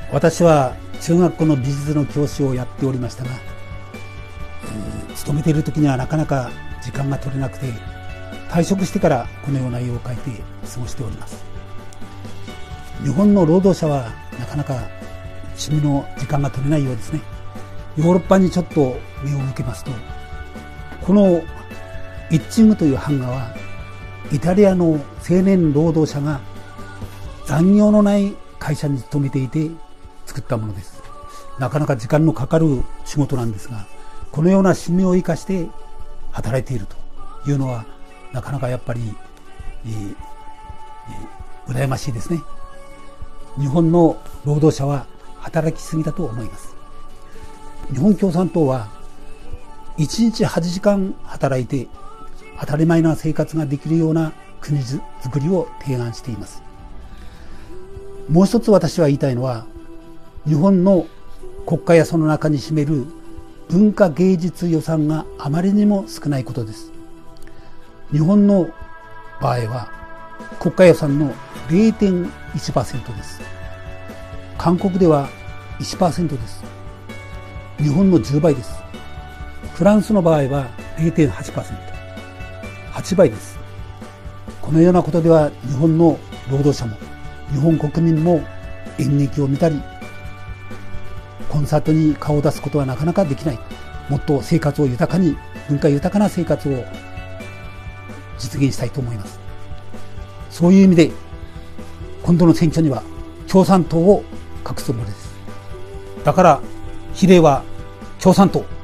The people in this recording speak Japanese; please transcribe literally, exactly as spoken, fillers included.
私は中学校の美術の教師をやっておりましたが、えー、勤めている時にはなかなか時間が取れなくて、退職してからこのような絵を描いて過ごしております。日本の労働者はなかなか趣味の時間が取れないようですね。ヨーロッパにちょっと目を向けますと、このイッチングという版画はイタリアの青年労働者が残業のない会社に勤めていて作ったものです。なかなか時間のかかる仕事なんですが、このような趣味を生かして働いているというのはなかなかやっぱり、えーえー、羨ましいですね。日本の労働者は働きすぎだと思います。日本共産党はいちにちはちじかん働いて当たり前な生活ができるような国づくりを提案しています。もう一つ私は言いたいのは、日本の国家やその中に占める文化芸術予算があまりにも少ないことです。日本の場合は国家予算の れいてんいちパーセント です。韓国ではいちパーセント です。日本のじゅうばいです。フランスの場合は れいてんはちパーセント、はちばいです。このようなことでは日本の労働者も日本国民も演劇を見たりコンサートに顔を出すことはなかなかできない。もっと生活を豊かに、文化豊かな生活を実現したいと思います。そういう意味で今度の選挙には共産党を書くつもりです。だから比例は共産党。